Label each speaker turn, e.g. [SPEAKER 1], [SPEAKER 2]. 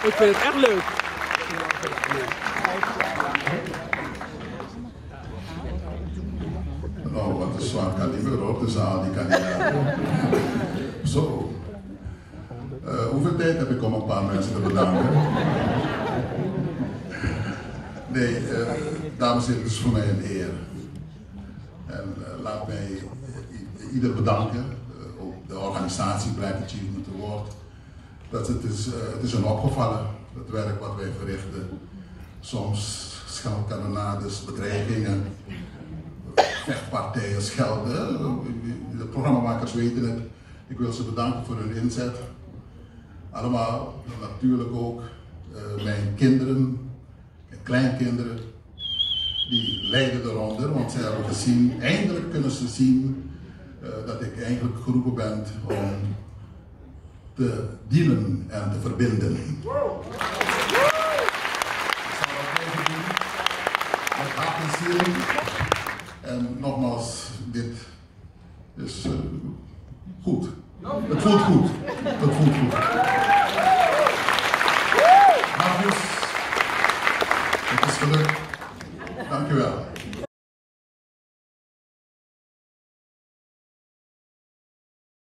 [SPEAKER 1] Ik vind het echt leuk.
[SPEAKER 2] Nou, wat een zwaar kaliber op de zaal, die kandidaat. Zo. Hoeveel tijd heb ik om een paar mensen te bedanken? Nee, dames en heren, het is voor mij een eer. En laat mij ieder bedanken, ook de organisatie Black Achievement Award. Het is een opgevallen, het werk wat wij verrichten. Soms scheldkanonades, bedreigingen, vechtpartijen, schelden. De programmamakers weten het. Ik wil ze bedanken voor hun inzet. Allemaal, natuurlijk ook mijn kinderen, mijn kleinkinderen, die lijden eronder, want zij hebben gezien, eindelijk kunnen ze zien dat ik eigenlijk geroepen ben om te dienen en te verbinden. Ik zal dat blijven doen, met hart en ziel. En nogmaals, dit is goed. Het voelt goed. Het voelt goed.